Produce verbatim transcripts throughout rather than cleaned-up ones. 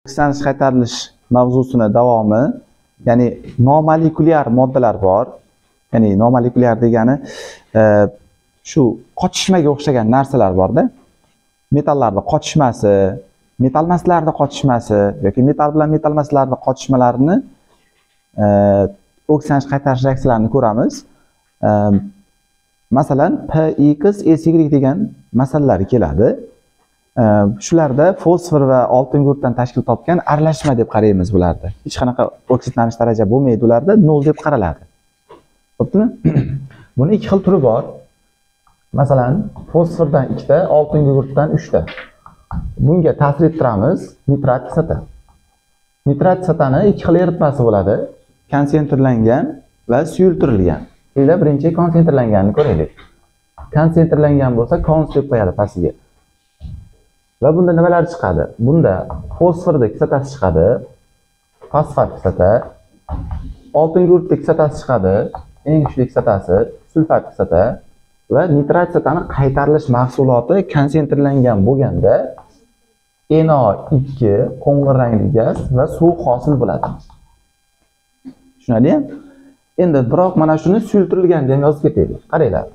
Oksidan qaytarilish mavzusini davomi, ya'ni nomolekulyar moddalar bor. Ya'ni nomolekulyar degani shu qochishmaga o'xshagan narsalar bor-da. Metallarning qochishmasi, metal emaslarning qochishmasi yoki metal bilan metal emaslarning qochishmalarini oksidan qaytarish reaksiyalarini ko'ramiz. Masalan, P X S Y degan masalalar keladi. Shularda fosfor va oltin gurutdan tashkil topgan aralashma deb qaraymiz bularda. Hech qanaqa oksidlanish daraja bo'lmaydi ularda, nol deb qaraladi. Xo'pmi? Buni ikki xil turi bor. Masalan, fosfordan ikkita, oltin gurutdan uchta. Bunga ta'sir ettiramiz nitrat kislota. Nitrat kislotani ikki xil eritmasi bo'ladi. Konsentrlangan va suyultirilgan. Endi birinchi konsentrlanganini ko'raylik. Konsentrlangan bo'lsa, kons deb qo'yadi pastiga. Va bunda nimalar chiqadi? Bunda fosforda kislotasi chiqadi, fosfat kislota, oltin gurutda kislotasi chiqadi, eng kuchli kislotasi, sulfat kislota va nitrat kislotani qaytarilish mahsuloti konsentrlangan bo'lganda N O ikki qo'ng'ir rangli gaz va suv hosil bo'ladi. Tushunarlimi? Endi biroq mana shuni suyultirilgan deb yozib ketaylik. Qaranglar.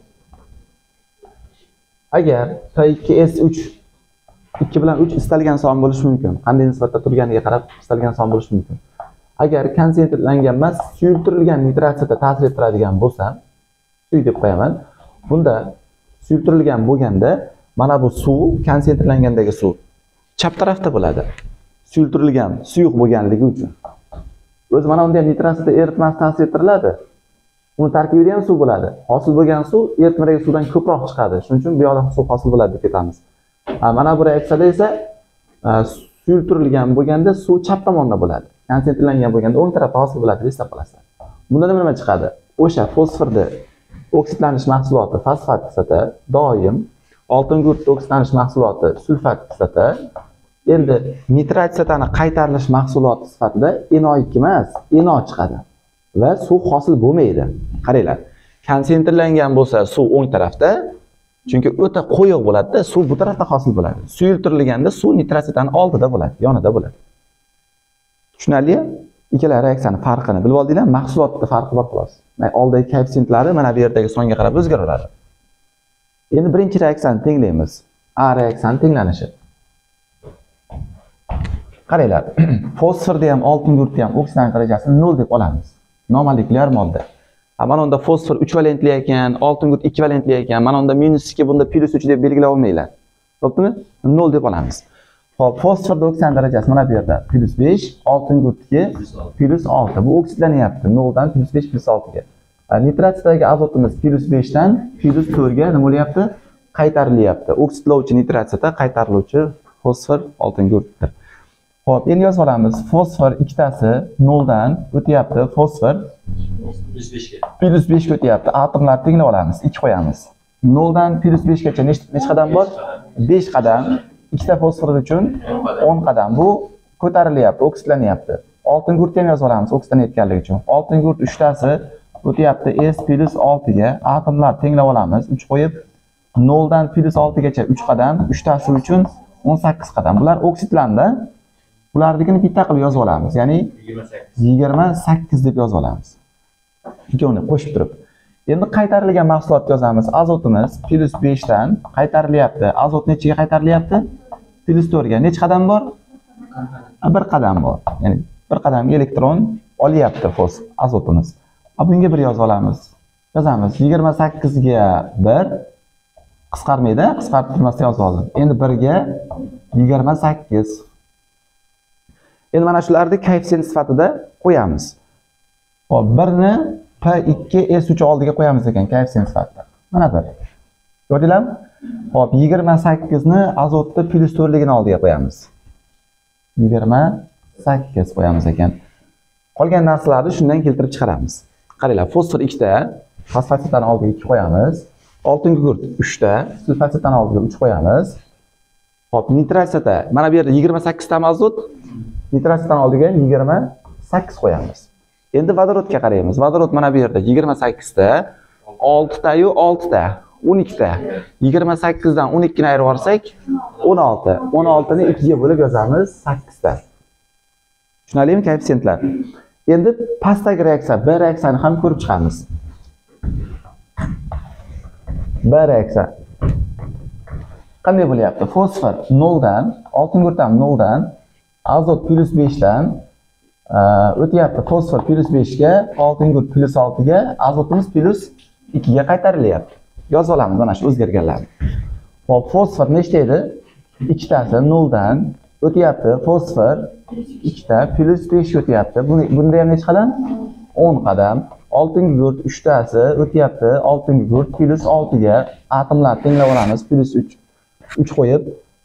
Agar P ikki S uch ikki bilan uch istalgan son bo'lishi mumkin. Qanday nisbatda turganiga qarab istalgan son bo'lishi mumkin. Agar konsentrlangan emas, suyultirilgan nitrat kislota ta'sir ettiradigan bo'lsa, suv deb qo'yaman. Bunda suyultirilgan bo'lganda mana bu suv, konsentrlangandagi suv chap tarafda bo'ladi. Suyultirilgan suyuq bo'lganligi uchun. O'zi mana unda ham nitrat kislota eritmasi ta'sir ettiriladi. Uni tarkibida ham suv bo'ladi. Hosil bo'lgan suv eritmadagi suvdan ko'proq chiqadi. Shuning uchun bu yoqda suv hosil bo'ladi deb ketamiz. Mana bu reaksiyada esa suyultirilgan bo'lganda suv chap tomonda bo'ladi. Konsentrlangan bo'lganda o'ng tarafda hosil bo'ladi deb hisoblasizlar. Bunda nima chiqadi? O'sha fosforda oksidlanish mahsuloti fosfat kislota doim, oltin gurutda oksidlanish mahsuloti sulfat kislota. Endi nitrat kislotani qaytarilish mahsuloti sifatida N O ikki emas, N O chiqadi va suv hosil bo'lmaydi. Qaranglar. Konsentrlangan bo'lsa suv o'ng tarafda, chunki o'ta qo'yiq bo'ladi-da, suv bu tarafda hosil bo'ladi. Suyultirilganda suv nitrat kislotani oldida bo'ladi, yonida bo'ladi. Tushunarlimi? Ikkala reaksiyaning farqini bilib oldinglar, mahsulotda farqi bor xolos. Mana oldagi koeffitsentlari mana bu yerdagi songa qarab o'zgaraveradi. Endi birinchi reaksiyani tenglaymiz. A reaksiyani tenglanishi. Qaranglar, fosforda ham, oltin gurutda ham oksidlanish darajasini nol deb olamiz. Nomolekulyar modda. Mana unda fosfor uch valentli ekan, oltin gurut ikki valentli ekan. Mana unda minus ikki, bunda plus uch deb belgilab olmaylar. Xo'pmi? nol deb olamiz. Xo'p, fosforda oksidlanish darajasi mana bu yerda plus besh, oltin gurutga plus olti. Bu oksidlanyapti. nol dan plus besh plus olti ga. Nitrat kislotadagi azotimiz plus besh dan plus to'rt ga nima bo'lyapti? Qaytarilyapti. Oksidlovchi nitrat kislota, qaytariluvchi fosfor oltin gurutdir. Xo'p, endi yozib olamiz. Fosfor ikkitasi nol dan o'tyapti. Fosfor plus besh ga. Plus besh ga o'tyapti. Atomlarni tenglab olamiz. ikki qo'yamiz. nol dan plus besh gacha necha qadam bor? besh qadam. Ikkita fosfor uchun o'n qadam. Bu ko'tarilyapti, oksidlanyapti. Oltin gurutni ham yozib olamiz oksidlanayotganligi uchun. Oltin gurut uchtasi o'tyapti S plus olti ga. Atomlar tenglab olamiz. uch qo'yib nol dan plus olti gacha uch qadam, uchtasi uchun o'n sakkiz qadam. Bular oksidlandi. Bularnikini bitta qilib yozib olamiz. Ya'ni yigirma sakkiz deb yozib olamiz. Ikkovini qo'shib turib. Endi qaytarilgan mahsulotni yozamiz. Azotimiz plus besh dan qaytarilyapti. Azot nechaga qaytarilyapti? plus to'rt ga. Necha qadam bor? bir qadam bor. Ya'ni bir qadam elektron olyapti fosfor azotimiz. Bunga bir yozib olamiz. Yozamiz. yigirma sakkiz ga bir qisqarmaydi, qisqartirmasdan yozib oldim. Endi bir ga yigirma sakkiz. Endi mana shularni koeffitsient sifatida qo'yamiz. Hop, birni P ikki S uch oldiga qo'yamiz ekan koeffitsient sifatida. Mana bir. Ko'rdinglarmi? Hop, yigirma sakkiz ni azotda plus to'rt ligini oldiga qo'yamiz. yigirma sakkiz qo'yamiz ekan. Qolgan narsalarni shundan keltirib chiqaramiz. Qaranglar, fosfor ikkita, fosfat kislotani oldiga ikki qo'yamiz. Oltin gurut uchta, sulfat kislotani oldiga uch qo'yamiz. Hop, nitrat kislota, mana bu yerda yigirma sakkiz ta azot, nitrat kislotani oldiga yigirma sakkiz qo'yamiz. Endi vodorodga qaraymiz. Vodorod mana bu yerda yigirma sakkiz ta, olti ta yu olti ta, o'n ikki ta. yigirma sakkiz dan o'n ikki ni ayirib olsak, o'n olti. o'n olti ni ikki ga bo'lib yozamiz, sakkiz ta. Tushunarlimi koeffitsiyentlar? Endi pastdagi reaksiya, B reaksiyani ham ko'rib chiqamiz. B reaksiya qanday bo'lyapti? Fosfor nol dan, oltin gurt ham nol dan, azot plus besh dan o'tyapti. Fosfor plus besh ga, oltin gurt plus olti ga, azotimiz plus ikki ga qaytarilyapti. Yozib olamiz mana shu o'zgarganlarni. Hop, fosfor nechta edi? ikkitasi nol dan o'tyapti. Fosfor ikkita plus besh o'tyapti. Bunda ham nechta qadam? o'n qadam. Oltin gurt uchtasi o'tyapti. Oltin gurt plus olti ga atomlarni tenglab olamiz. Plus uch. uch qo'yib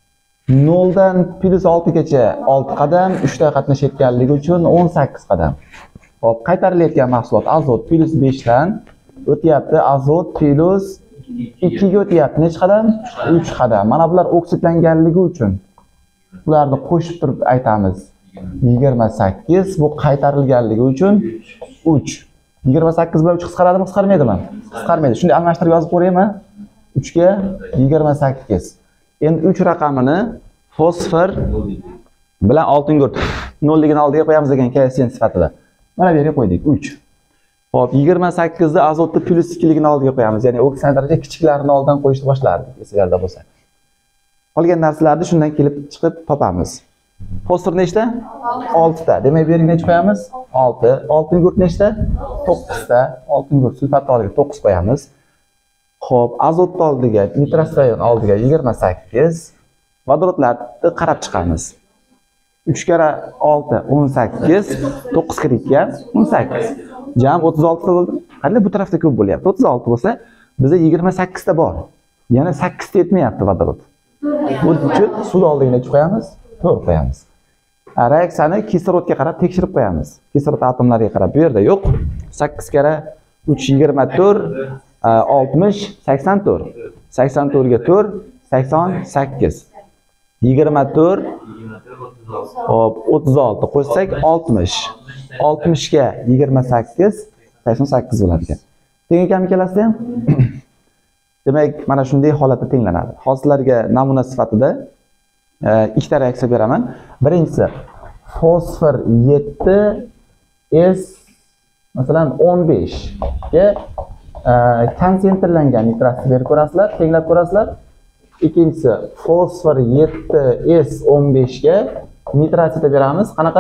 nol dan plus olti gacha olti qadam, uchta qatnashayotganligi uchun o'n sakkiz qadam. Hop, qaytarilayotgan mahsulot azot plus besh dan o'tyapti. Azot plus ikki ga o'tyapti. Necha qadam? uch qadam. Mana bular oksidlanganligi uchun ularni qo'shib turib aytamiz. yigirma sakkiz, bu qaytarilganligi uchun uch. yigirma sakkiz bilan uch qisqaradimi, qisqarmaydimi? Qisqarmaydi. Shunday almashtirib yozib qo'yaymi? uch ga yigirma sakkiz. Endi uch raqamini fosfor bilan oltin gurt nolligini oldiga qo'yamiz degan koeffitsient sifatida. Mana bu yerga qo'ydik uch. Hop, yigirma sakkiz ni azotni plus ikki ligini oldiga qo'yamiz. Ya'ni oksidlangan daraja kichiklarini oldidan qo'yishni boshlardik, esingizda bo'lsa. Qolgan narsalarni shundan kelib chiqib topamiz. Fosfor nechta? olti ta. Demak, bu yerga necha qo'yamiz? olti. Oltin gurt nechta? to'qqiz ta. Oltin gurt sulfat oldiga to'qqiz qo'yamiz. Xo'p, azot oldiga, nitrostrayon oldiga yigirma sakkiz. Vodorotlarni qarab chiqamiz. uch kara olti o'n sakkiz, to'qqiz kara ikki o'n sakkiz. Jam o'ttiz olti ta bo'ldi. Qanday bu tarafda ko'p bo'lyapti? o'ttiz olti bo'lsa, bizda yigirma sakkiz ta bor. Yana sakkiz ta yetmayapti vodorod. Buning uchun suv oldiga necha qo'yamiz? to'rt qo'yamiz. Reaksiyani kislorodga qarab tekshirib qo'yamiz. Kislorod atomlariga qarab bu yerda yo'q. sakkiz kara uch yigirma to'rt, oltmish, sakson to'rt. sakson to'rt ga to'rt, sakson sakkiz. yigirma to'rt, hop, o'ttiz olti qo'shsak oltmish. oltmish ga yigirma sakkiz, sakson sakkiz bo'ladi ekan. Teng ekanmi ikkalasi ham? Demak, mana shunday holatda tenglanadi. Hozirlarga namuna sifatida ikkita reaksiya beraman. Birinchisi fosfor yetti S masalan o'n besh ga konsentrlangan nitratni berib ko'rasizlar, tenglab ko'rasizlar. Ikkinchisi fosfor yetti S o'n besh ga nitratni beramiz. Qanaqa?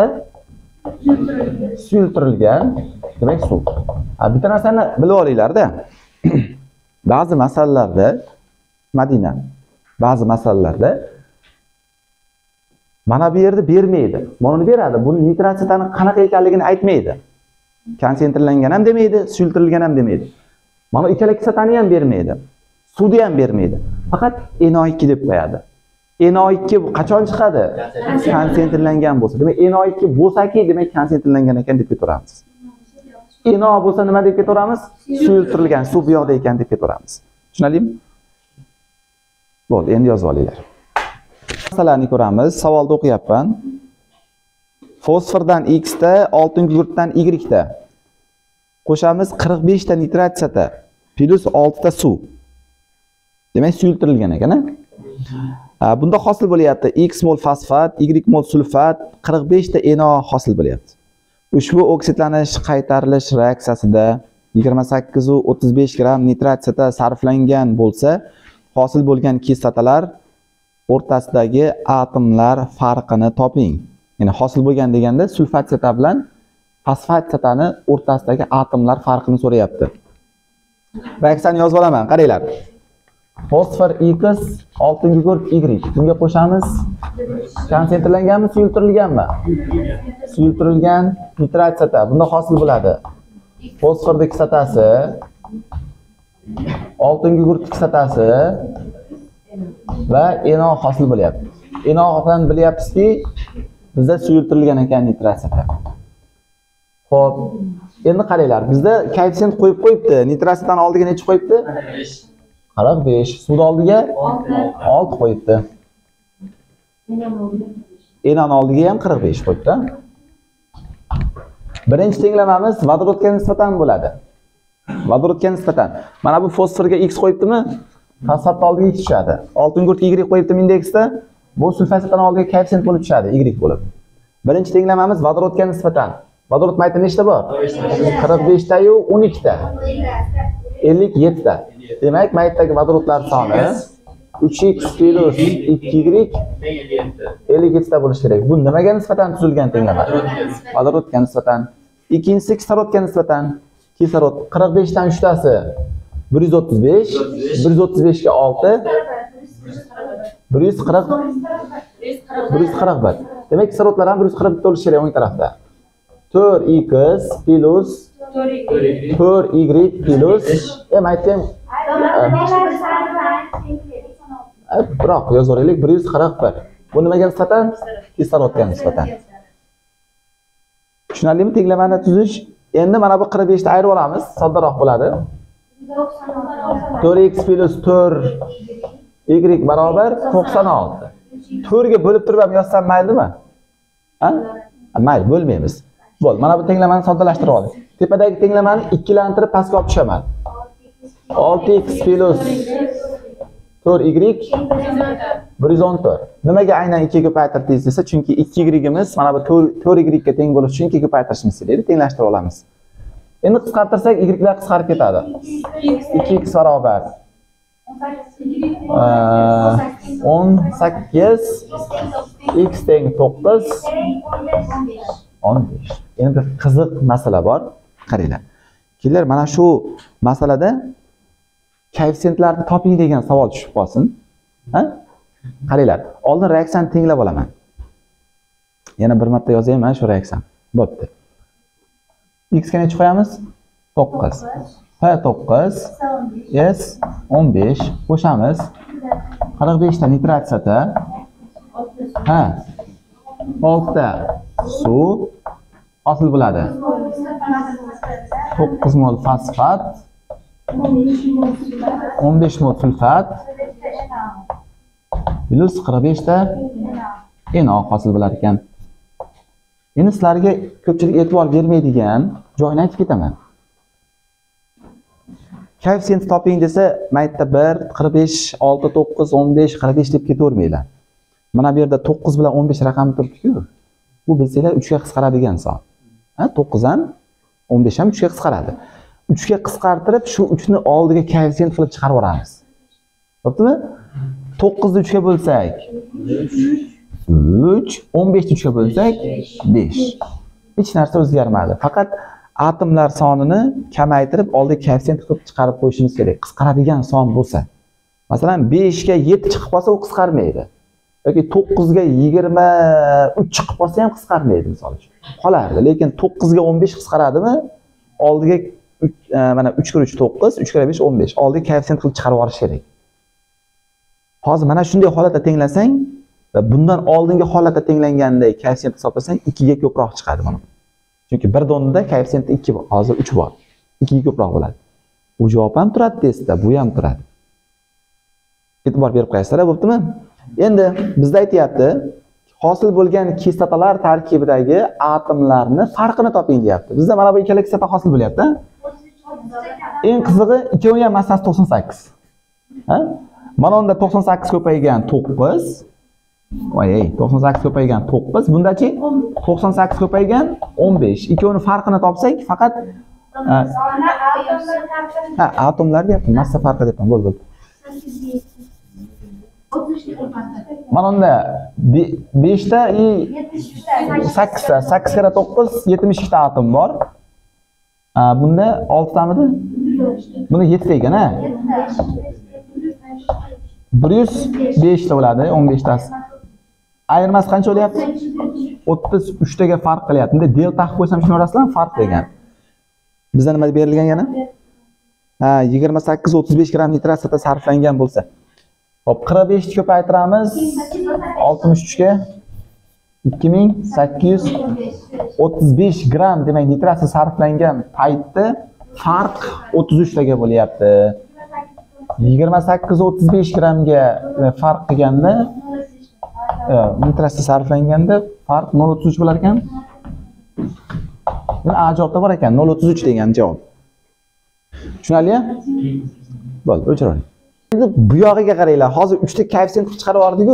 Suyultirilgan, demak suv. Bitta narsani bilib olinglar-da. Ba'zi masalalarda Madina, ba'zi masalalarda mana bu yerda bermaydi. Buni beradi. Buni nitratsitani qanaqa ekanligini aytmaydi. Konsentrlangan ham demaydi, suyultirilgan ham demaydi. Mana ikkala kislotani ham bermaydi. Suvni ham bermaydi. Faqat N O ikki deb qo'yadi. N O ikki qachon chiqadi? Konsentrlangan bo'lsa. Demak, N O ikki bo'lsa-ki, demak konsentrlangan ekan deb ketaveramiz. N O bo'lsa nima deb ketaveramiz? Suyultirilgan suv bu yoqda ekan deb ketaveramiz. Tushunarlimi? Bo'ldi, endi yozib olinglar. Masalani ko'ramiz. Savolda o'qiyapman. Fosfordan X ta, oltin gurtdan Y ta. Qo'shamiz qirq besh ta nitratsiyata plus olti ta suv. Demak, suyultirilgan ekan, a? Bunda hosil bo'lyapti X mol fosfat, Y mol sulfat, qirq besh ta N O hosil bo'lyapti. Ushbu oksidlanish qaytarilish reaksiyasida yigirma sakkiz va o'ttiz besh gram nitratsiyata sarflangan bo'lsa, hosil bo'lgan kislotalar o'rtasidagi atomlar farqini toping. Ya'ni hosil bo'lgan deganda sulfatsiyata bilan fosfatsiyatani o'rtasidagi atomlar farqini so'rayapti. Reaksiyani yozib olaman, qaranglar. Fosfor X, oltin gurt Y. Bunga qo'shamiz. Konsentrlanganmi, suyultirilganmi? Suyultirilgan nitratsiyata. Bunda hosil bo'ladi fosforning kislotasi, oltin gurt kislotasi va N O hosil bo'lyapti. N O dan bilyapmizki, bizda suyultirilgan ekan nitratsiyata. Xo'p, endi qaranglar, bizda koeffitsient qo'yib qo'yibdi. Nitratsiyatani oldiga necha qo'yibdi? qirq besh. Suvni oldiga olti qo'yibdi. N O oldiga ham qirq besh qo'yibdi. Birinchi tenglamamiz vodorodga nisbatan bo'ladi. Vodorodga nisbatan. Mana bu fosforga X qo'yibdimi? Fosfat oldiga X tushadi. Oltin gurt Y qo'yibdim indeksda. Bu sulfatsiyatdan oldiga koeffitsient bo'lib tushadi, Y bo'lib. Birinchi tenglamamiz vodorodga nisbatan. Vodorod mayti nechta bor? qirq besh ta yu o'n ikki ta. ellik yetti ta. Demak, maytdagi vodorodlar soni uch x plus ikki y ellik yetti ta bo'lishi kerak. Bu nimaga nisbatan tuzilgan tenglama? Vodorodga nisbatan. Ikkinchisi kislorodga nisbatan. Kislorod qirq besh dan uch tasi bir yuz o'ttiz besh, bir yuz o'ttiz besh ga olti, bir yuz qirq, bir yuz qirq bir. Demak, kislorodlar ham bir yuz qirq bitta bo'lishi kerak o'ng tarafda. to'rt x plus to'rt y plus em aytdim. Biroq yozaveraylik bir yuz qirq bir. Bu nimaga nisbatan? Kislorodga nisbatan. Tushunarlimi tenglamani tuzish? Endi mana bu qirq besh ta ayirib olamiz, soddaroq bo'ladi. to'rt x plus to'rt y barobar to'qson olti. to'rt ga bo'lib turib ham yozsam maylimi? Ha? Mayli, bo'lmaymiz. Bo'l, mana bu tenglamani soddalashtirib oling. Tepadagi tenglamani ikkilantirib pastga olib tushaman. olti x plus to'rt y bir yuz o'n to'rt. Nimaga aynan ikki ga ko'paytirdingiz desa, chunki ikki y'imiz mana bu to'rt y ga teng bo'lishi uchun ikki ga ko'paytirishimiz kerak. Tenglashtirib olamiz. Endi qisqartirsak y'lar qisqarib ketadi. ikki x barobar o'n sakkiz, x teng to'qqiz, o'n besh. Endi qiziq masala bor. Qaranglar. Kelar mana shu masalada koeffitsiyentlarni toping degan savol tushib qolsin. Ha? Qaranglar. Oldin reaksiyani tenglab olaman. Yana bir marta yozayman mana shu reaksiyani. Bo'pti. X ga necha qo'yamiz? to'qqiz. P to'qqiz, S o'n besh qo'shamiz. qirq besh ta nitratsiyada. Ha. olti ta suv hosil bo'ladi. to'qqiz mol fosfat, o'n besh mol sulfat plus qirq besh ta NaOH hosil bo'lar ekan. Endi sizlarga ko'pchilik e'tibor bermaydigan joyini aytib ketaman. Koeffitsiyent toping desa, maytda bir, qirq besh, olti, to'qqiz, o'n besh, qirq besh deb ketavermaylar. Mana bu yerda to'qqiz bilan o'n besh raqami turibdi-ku. Bu bilsanglar uch ga qisqaradigan son. Ha, to'qqiz ham o'n besh ham uch ga qisqaradi. uch ga qisqartirib, shu uch ni oldiga koeffitsiyent qilib chiqarib olamiz. Bo'ptimi? to'qqiz ni uch ga bo'lsak uch, o'n besh ni uch ga bo'lsak besh. Hech narsa o'zgarmadi. Faqat atomlar sonini kamaytirib, oldiga koeffitsiyent qilib chiqarib qo'yishimiz kerak. Qisqaradigan son bo'lsa. Masalan, besh ga yetti chiqib qolsa, u qisqarmaydi. Yoki to'qqiz ga yigirma uch chiqib qolsa ham qisqarmaydi misol uchun. Qolardi, lekin to'qqiz ga o'n besh qisqaradimi? Oldiga mana uch kira uch to'qqiz, uch kira besh o'n besh. Oldiga koeffitsiyent qilib chiqarib olish kerak. Hozir mana shunday holatda tenglasang va bundan oldingi holatda tenglanganda koeffitsiyent hisoblasang ikki ga ko'proq chiqadi mana. Chunki bir donada koeffitsiyent ikki bor, hozir uch bor. ikki ga ko'proq bo'ladi. Bu javob ham turadi testda, bu ham turadi. E'tibor berib qo'yasizlar, bo'ptimi? Endi bizda aytayapti, hosil bo'lgan kislotalar tarkibidagi atomlarni farqini toping deyapti. Bizda mana bu ikkala kislota hosil bo'lyapti. Eng qizig'i ikkovining ham massasi to'qson sakkiz. Ha? Mana unda to'qson sakkiz ko'paygan to'qqiz. Voy, to'qson sakkiz ko'paygan to'qqiz. Bundachi to'qson sakkiz ko'paygan o'n besh. Ikkovining farqini topsak, faqat ha, atomlar deyapti, massa farqi deyapman. Bo'l, bo'l. Mana unda besh ta i sakkiz ta, sakkiz kira to'qqiz, yetmish ikki ta atom bor. Bunda olti tamidi? Bunda yetti ta ekan, ha? bir yuz besh ta bo'ladi, o'n besh tasi. Ayirmasi qancha bo'lyapti? o'ttiz uch taga farq qilyapti. Endi delta qilib qo'ysam shuni orasidan farq degan. Bizda nima berilgan yana? Ha, yigirma sakkiz o'ttiz besh gram nitratsiyada sarflangan bo'lsa. Hop, qirq besh ni ko'paytiramiz. oltmish uch ga ikki ming sakkiz yuz o'ttiz besh gram demak nitratsiya sarflangan paytda farq o'ttiz uch taga bo'lyapti. yigirma sakkiz o'ttiz besh gramga farq qilganda nitratsiya sarflanganda farq nol o'ttiz uch bo'lar ekan. Buni A javobda bor ekan, nol o'ttiz uch degan javob. Tushunarli-a? Bo'ldi, o'chiravering. Endi bu yog'iga qaranglar. Hozir uch ta koeffitsiyent chiqarib yubordik-ku.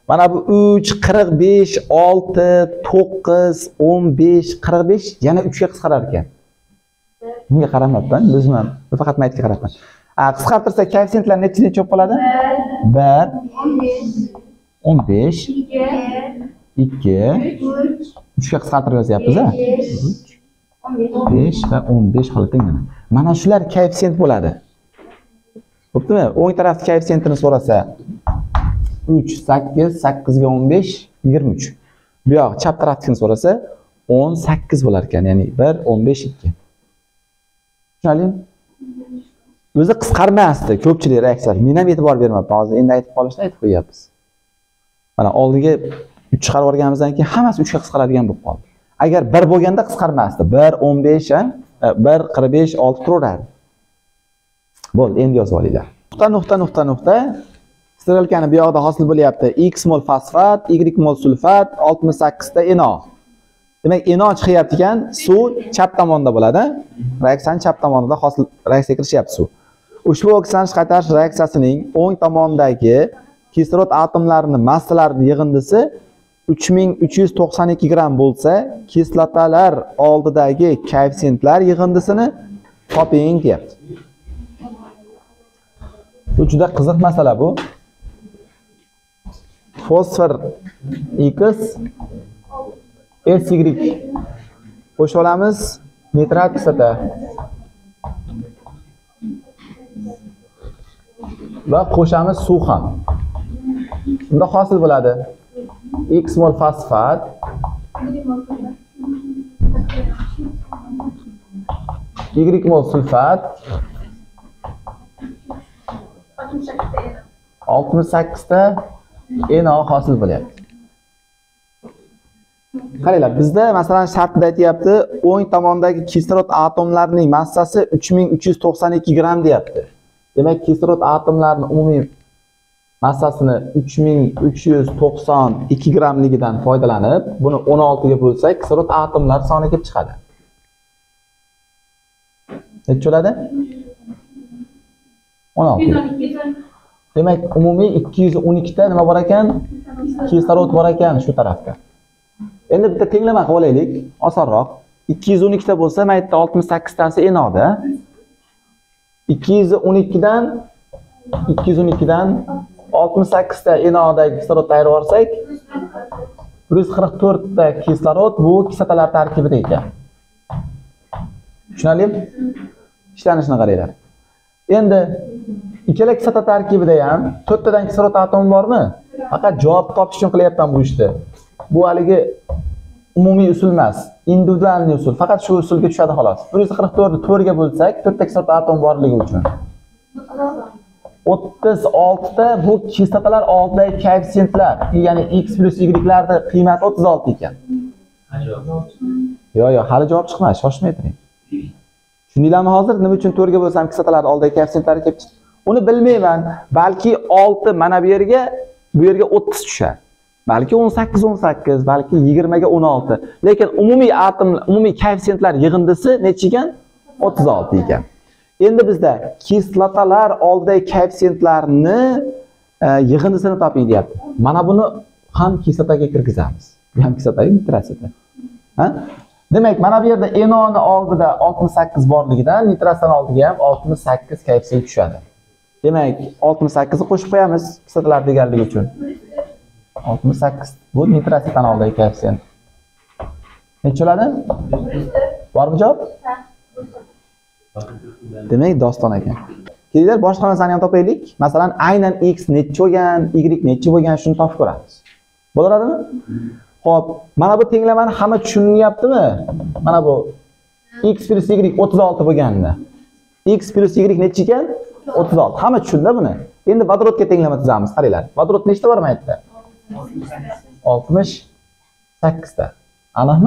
Mana bu uch, qirq besh, olti, to'qqiz, o'n besh, qirq besh yana uch ga qisqarar ekan. Bunga qaramabman, o'zim ham faqat maytga qarabman. A qisqartirsak koeffitsiyentlar necha necha bo'lib qoladi? bir, o'n besh, ikki, uch ga qisqartirib yozyapmiz a? besh va o'n besh holatda. Mana shular koeffitsiyent bo'ladi. Bo'ptimi? O'ng tarafdagi koeffitsiyentini so'rasa uch, sakkiz, sakkiz ga o'n besh, yigirma uch. Bu yoq chap tarafdagini so'rasa o'n sakkiz bo'lar ekan, ya'ni bir, o'n besh, ikki. Tushunarlimi? O'zi qisqarmasdi ko'pchilik reaksiyalar. Men ham e'tibor bermabman. Hozir endi aytib qolishni aytib qo'yapmiz. Mana oldiga uch chiqarib olganimizdan keyin hammasi uch ga qisqaradigan bo'lib qoldi. Agar bir bo'lganda qisqarmasdi. bir, o'n besh, bir, qirq besh, olti turaveradi. Bo'ldi, endi yozib olinglar. Nuqta, nuqta, nuqta, nuqta. Strelkani bu yoqda hosil bo'lyapti. X mol fosfat, Y mol sulfat, oltmish sakkiz ta NO. Demak, NO chiqyapti ekan, suv chap tomonda bo'ladi. Reaksiyaning chap tomonida hosil reaksiyaga kirishyapti suv. Ushbu oksidlanish qaytarish reaksiyasining o'ng tomondagi kislorod atomlarining massalarining yig'indisi uch ming uch yuz to'qson ikki gram bo'lsa, kislotalar oldidagi koeffitsiyentlar yig'indisini toping deyapti. Bu juda qiziq masala bu. Fosfor X, S Y qo'shib olamiz, nitrat kislota va qo'shamiz suv ham. Bunda hosil bo'ladi X mol fosfat, Y mol sulfat, oltmish sakkiz ta NO hosil bo'lyapti. Qaranglar, bizda masalan shartda aytyapti, o'ng tomondagi kislorod atomlarining massasi uch ming uch yuz to'qson ikki gram deyapti. Demak, kislorod atomlarining umumiy massasini uch ming uch yuz to'qson ikki gramligidan foydalanib, buni o'n olti ga bo'lsak, kislorod atomlar soni kelib chiqadi. Necha bo'ladi? o'n olti. Demak, umumiy ikki yuz o'n ikki ta nima bor ekan? Kislorod bor ekan shu tarafda. Endi bitta tenglama qilib olaylik, osonroq. ikki yuz o'n ikki ta bo'lsa, maytda oltmish sakkiz tasi NO da. ikki yuz o'n ikki dan ikki yuz o'n ikki dan oltmish sakkiz ta NO dagi kislorodni ayirib olsak, bir yuz qirq to'rt ta kislorod bu kislotalar tarkibida ekan. Tushunarlimi? Ishlanishini qaranglar. Endi ikkala kislota tarkibida ham to'rt tadan kislorod atomi bormi? Faqat javob topish uchun qilyapman bu ishni. Bu haligi umumiy usul emas, individual usul. Faqat shu usulga tushadi xolos. bir yuz qirq to'rt ni to'rt ga bo'lsak, to'rt ta kislorod atom borligi uchun o'ttiz olti ta bu kislotalar oldidagi koeffitsiyentlar, ya'ni X plus Y'larning qiymati o'ttiz olti ekan. Yo'q, yo'q, hali javob chiqmadi, shoshmay turing. Tushundinglarmi hozir nima uchun to'rt ga bo'lsam kislotalar oldidagi koeffitsiyentlar kelib chiqdi? Uni bilmayman. Balki olti mana bu yerga, bu yerga o'ttiz tushar. Balki o'n sakkiz o'n sakkiz, balki yigirma ga o'n olti. Lekin umumiy atom, umumiy koeffitsiyentlar yig'indisi necha ekan? o'ttiz olti ekan. Endi bizda kislotalar oldidagi koeffitsiyentlarni e, yig'indisini toping deyapti. Mana buni ham kislotaga kirgizamiz. Bu ham kislotaga nitrasida. Ha? Demak, mana bu yerda NO ni oldida oltmish sakkiz borligidan nitrasdan oldiga ham oltmish sakkiz koeffitsiyent tushadi. Demak, oltmish sakkiz ni qo'shib qo'yamiz kislotalar deganligi uchun. oltmish sakkiz bu nitrasdan oldidagi koeffitsiyent. Necha bo'ladi? Bormi javob? Demak, doston ekan. Kelinglar, boshqa narsani ham topaylik. Masalan, aynan X necha bo'lgan, Y necha bo'lgan shuni topib ko'ramiz. Bo'ladimi? Xo'p, mana bu tenglamani hamma tushunyaptimi? Mana bu X plus Y o'ttiz olti bo'lganini. X plus Y necha ekan? o'ttiz olti. Hamma tushunda buni. Endi vodorodga tenglama tuzamiz. Qaranglar. Vodorod nechta bor maytda? oltmish sakkiz ta. Aniqmi?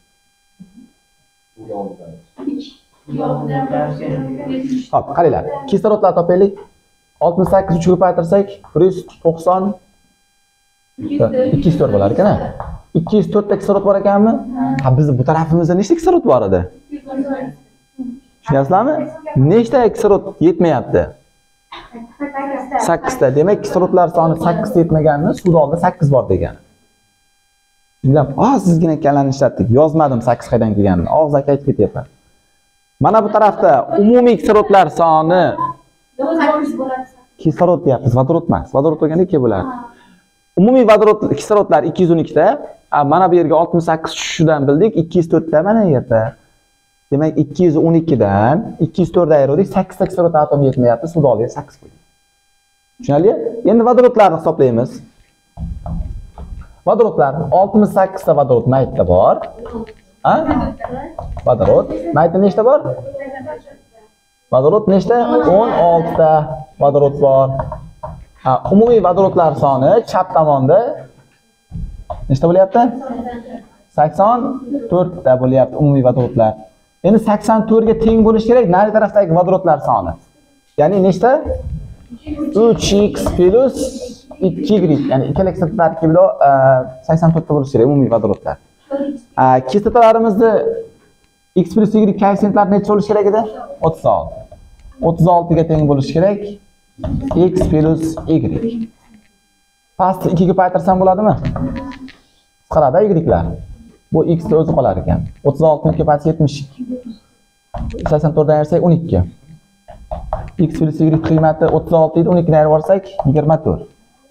Hop, qaranglar. Kislorodlar topaylik. oltmish sakkiz uch ga ko'paytirsak, bir yuz to'qson ikki yuz to'rt bo'lar ekan-a? ikki yuz to'rt ta kislorod bor ekanmi? Ha, bizning bu tarafimizda nechta kislorod bor edi? Tushunyapsizlarmi? Nechta kislorod yetmayapti? sakkiz ta. Demak, kislorodlar soni sakkiz ta yetmaganini, suvda oldida sakkiz bor degani. Shundan, "Ah, sizgina ekanlarni ishlatdik. Yozmadim sakkiz qaydan kelganini." Og'zaki aytib ketyapman. Mana bu tarafda umumiy kislorodlar soni kislorod deyapmiz, vodorod emas. Vodorod bo'lganda ikki bo'ladi. Umumiy vodorod kislorodlar ikki yuz o'n ikki ta. Mana bu yerga oltmish sakkiz tushishidan bildik, ikki yuz to'rt ta mana bu yerda. Demak, ikki yuz o'n ikki dan ikki yuz to'rt ayirdik, sakkiz ta kislorod atomi yetmayapti, suvda oldik sakkiz qo'ydik. Tushunarli? Endi vodorodlarni hisoblaymiz. Vodorodlar oltmish sakkiz ta vodorod maytda bor. Ha? Vodorod maytda nechta bor? Vodorod nechta? o'n olti ta vodorod bor. Ha, umumiy vodorodlar soni chap tomonda nechta bo'lyapti? sakson to'rt ta bo'lyapti umumiy vodorodlar. Endi sakson to'rt ga teng bo'lishi kerak nari tarafdagi vodorodlar soni. Ya'ni nechta? uch x plus ikki y, ya'ni ikkala kislota tarkibida sakson to'rt ta bo'lishi kerak umumiy vodorodlar. Kislotalarimizni x plus y koeffitsiyentlar necha bo'lishi kerak edi? o'ttiz olti. o'ttiz olti ga teng bo'lishi kerak x plus y. Pastni ikki ga ko'paytirsam bo'ladimi? Qisqaradi y'lar. Bu x da o'zi qolar ekan. o'ttiz olti ni ko'paytirsa yetmish ikki. sakson to'rt dan ayirsak o'n ikki. X plus y qiymati o'ttiz olti edi, o'n ikki ni ayirib olsak yigirma to'rt.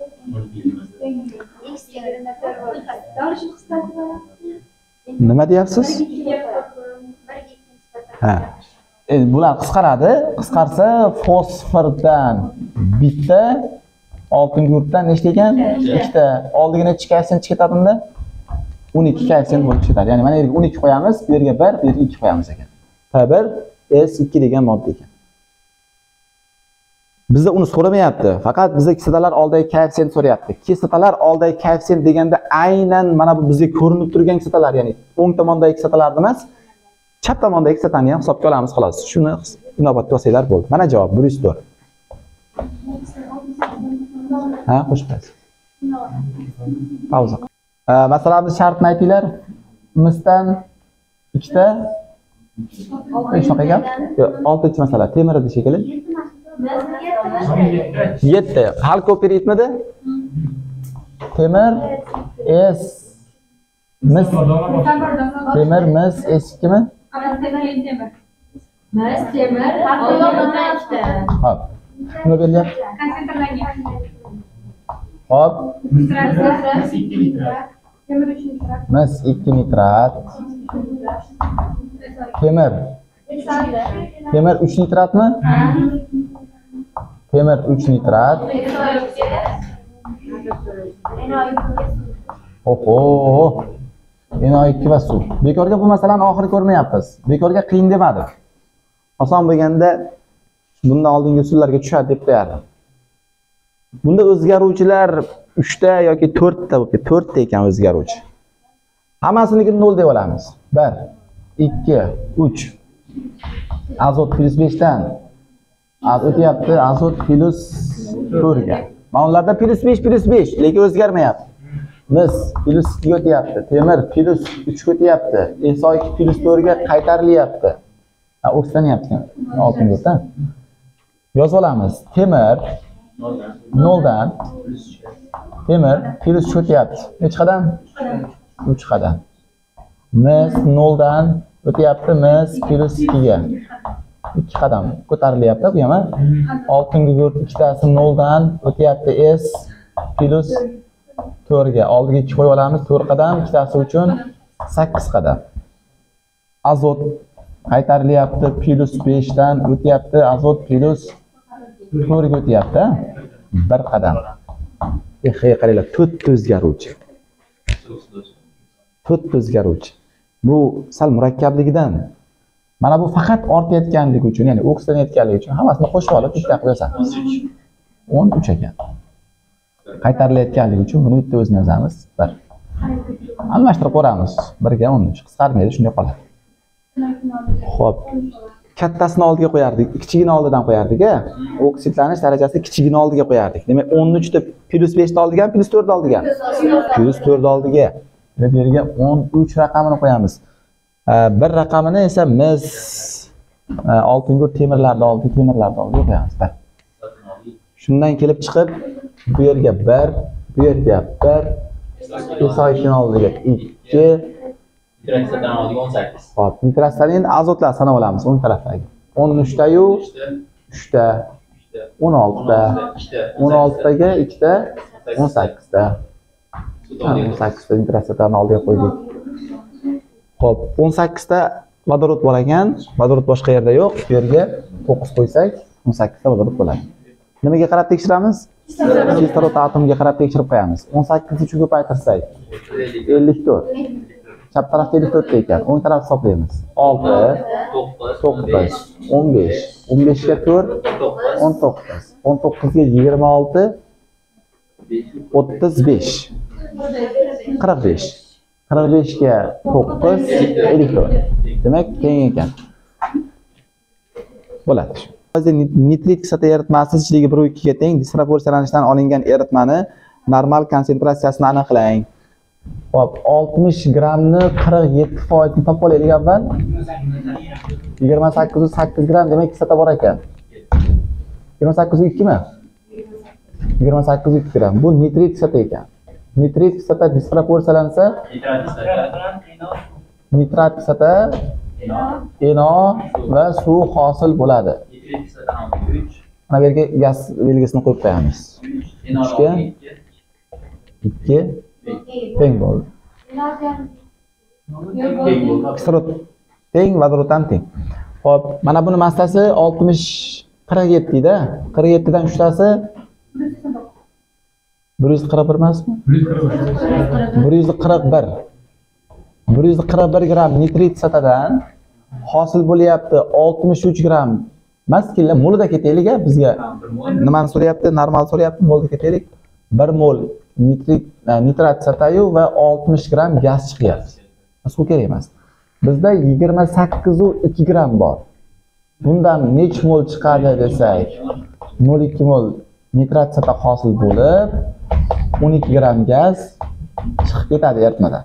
Nima deyapsiz? Ha. Endi bular qisqaradi. Qisqarsa fosfordan bitta, oltin gurutdan nechta ekan? ikkita. Oldiga necha koeffitsient chiqadi unda? o'n ikki koeffitsient bo'lib chiqadi. Ya'ni mana yerga o'n ikki qo'yamiz, bu yerga bir, bu yerga ikki qo'yamiz ekan. P bir S ikki degan modda ekan. Bizda uni so'ramayapti. Faqat bizga kislotalar oldidagi koeffitsient so'rayapti. Kislotalar oldidagi koeffitsient deganda aynan mana bu bizga ko'rinib turgan kislotalar, ya'ni o'ng tomondagi kislotalar emas, chap tomondagi kislotani ham hisobga olamiz xolos. Shuni inobatga olsanglar bo'ldi. Mana javob bir yuz to'rt. Ha, xush kelibsiz. Pauza. Masalamiz shartni aytinglar. Misdan ikkita hech naqa gap? Yo'q, oltinchi masala. Temir edi shekilli. yetti. Hal ko'p beryapmidi? Temir S mis temir mis S ikki mi? Mis temir hal ikkita. Hop. Nima beryapti? Hop. Mis ikki nitrat. Temir. Temir uch nitratmi? Temir uch nitrat. Oho. N O ikki va suv. Bekorga bu masalani oxiri ko'rmayapmiz. Bekorga qiyin demadim. Oson bo'lganda bundan oldingi usullarga tushadi deb qo'yardim. Bunda o'zgaruvchilar uch ta yoki to'rt ta bo'lib, to'rt ta ekan o'zgaruvchi. Hammasini nol deb olamiz. bir, ikki, uch. Azot plus besh dan o'tyapti, azot plus to'rt ga. Mana ularda plus besh plus besh, lekin o'zgarmayapti. Mis plus ikki ga o'tyapti, temir plus uch ga o'tyapti, S O ikki plus to'rt ga qaytarilyapti. Ha, oksidlanyapti. oltin gurutdan. Yozib olamiz. Temir nol dan temir plus uch o'tyapti. Necha qadam? uch qadam. Mis nol dan o'tyapti, mis plus ikki ga. ikki qadam ko'tarilyapti bu ham. oltin gurut ikkitasi nol dan o'tyapti, S plus to'rt ga. Oldiga ikki qo'yib olamiz, to'rt qadam, ikkitasi uchun sakkiz qadam. Azot qaytarilyapti, plus besh dan o'tyapti, azot plus to'rt ga o'tyapti. bir qadam. Ehe, qaranglar, to'rt o'zgaruvchi. to'rt o'zgaruvchi. Bu sal murakkabligidan. Mana bu faqat ortayotganligi uchun, ya'ni oksidlanayotganligi uchun hammasini qo'shib olib bitta qilib yozamiz. o'n uch ekan. Qaytarilayotganligi uchun buni bitta o'zini yozamiz. bir. Almashtirib qo'yamiz. bir ga o'n uch. Qisqarmaydi, shunday qoladi. Xo'p. Kattasini oldiga qo'yardik, kichigini oldidan qo'yardik-a. Oksidlanish darajasi kichigini oldiga qo'yardik. Demak, o'n uch da plus besh da oldiga, plus to'rt da oldiga. plus to'rt oldiga. Bu yerga o'n uch raqamini qo'yamiz. Bir raqamini esa mis oltin gurut temirlarni oldiga, temirlarni oldiga qo'yamiz. Shundan kelib chiqib, bu yerga bir, bu yerga bir, isokin oldiga ikki. Nitratsdan oldiga o'n sakkiz. Hop, nitratsdan endi azotlar sanab olamiz o'ng tarafdagi. o'n uch ta yu uch ta, o'n olti ta, o'n olti taga ikki ta, o'n sakkiz ta. o'n sakkiz ta nitratsdan oldiga qo'ydik. Hop, o'n sakkiz ta vodorod bor ekan, vodorod boshqa yerda yo'q. Bu yerga to'qqiz qo'ysak, o'n sakkiz ta vodorod bo'ladi. Nimaga qarab tekshiramiz? Kislorod atomiga qarab tekshirib qo'yamiz. o'n sakkiz uchun ko'paytirsak, ellik to'rt. Chap tarafda ellik to'rt ekan, o'ng taraf hisoblaymiz. olti, to'qqiz, o'n besh, o'n besh ga to'rt, o'n to'qqiz, o'n to'qqiz ga yigirma olti, o'ttiz besh, qirq besh. qirq besh ga to'qqiz, ellik to'rt. Demak, teng ekan. Bo'ladi shu. Hozir nitrit kislota eritmasi zichligi bir ikki ga teng disproporsiyalanishdan olingan eritmani normal konsentratsiyasini aniqlang. Hop, oltmish grammni qirq yetti foizini topib olaylik avval. yigirma sakkiz yuz sakkiz gramm demak kislota bor ekan. yigirma sakkiz yuz ikki mi? yigirma sakkiz yuz ikki gramm. Bu nitrit kislota ekan. Nitrit kislota disproporsiyalansa, nitrat kislota eno va suv hosil bo'ladi. Mana bu yerga gaz belgisini qo'yib qo'yamiz. uch ga ikki teng bo'ldi. Kislorod teng, vodorod ham teng. Hop, mana buni massasi oltmish qirq yetti da. qirq yetti dan uch tasi bir yuz qirq bir emasmi? bir yuz qirq bir. bir yuz qirq bir gramm nitrit kislotadan hosil bo'lyapti oltmish uch gramm. Maskilla molida ketaylik, bizga nimani so'rayapti? Normal so'rayapti, molda ketaylik. bir mol nitrit nitrat kislotayu va oltmish gramm gaz chiqyapti. Suv kerak emas. Bizda yigirma sakkiz u ikki gramm bor. Bundan nech mol chiqadi desak, nol ikki mol nitrat kislota hosil bo'lib, o'n ikki gramm gaz chiqib ketadi eritmadan.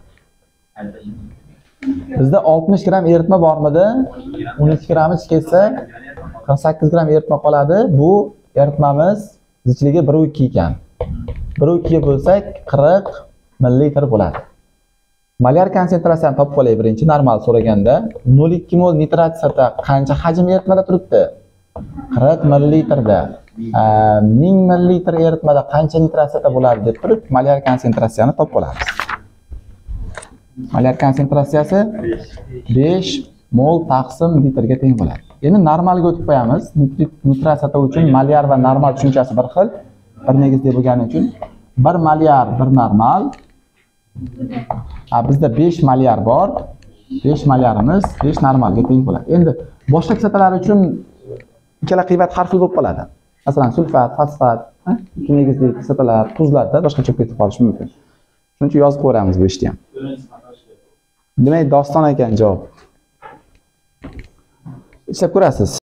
Bizda oltmish gramm eritma bormidi? o'n ikki gramm ketsa, qirq sakkiz gramm eritma qoladi. Bu eritmamiz zichligi bir ikki ekan. bir ikki ga bo'lsak, qirq millilitr bo'ladi. Molyar konsentratsiyani topib olay birinchi normal so'raganda. nol ikki mol nitrat kislota qancha hajm eritmada turibdi? qirq millilitrda. ming millilitr eritmada qancha nitrat kislota bo'ladi deb turib, molyar konsentratsiyani topib olamiz. Molyar konsentratsiyasi besh mol taqsim litrga teng bo'ladi. Endi normalga o'tib qo'yamiz. Nitrit nitrat kislota uchun molyar va normal tushunchasi bir xil. Bir negizli bo'lgani uchun bir molyar bir normal. Ha, bizda besh molyar bor. besh molyarimiz besh normalga teng bo'ladi. Endi boshqa kislotalar uchun ikkala qiymat har xil bo'lib qoladi. Masalan, sulfat, fosfat, ikki negizli kislotalar, tuzlarda boshqacha ketib qolishi mumkin. Shuning uchun yozib qo'yamiz bu ishni ham. Demak, doston ekan javob. Ishlab ko'rasiz.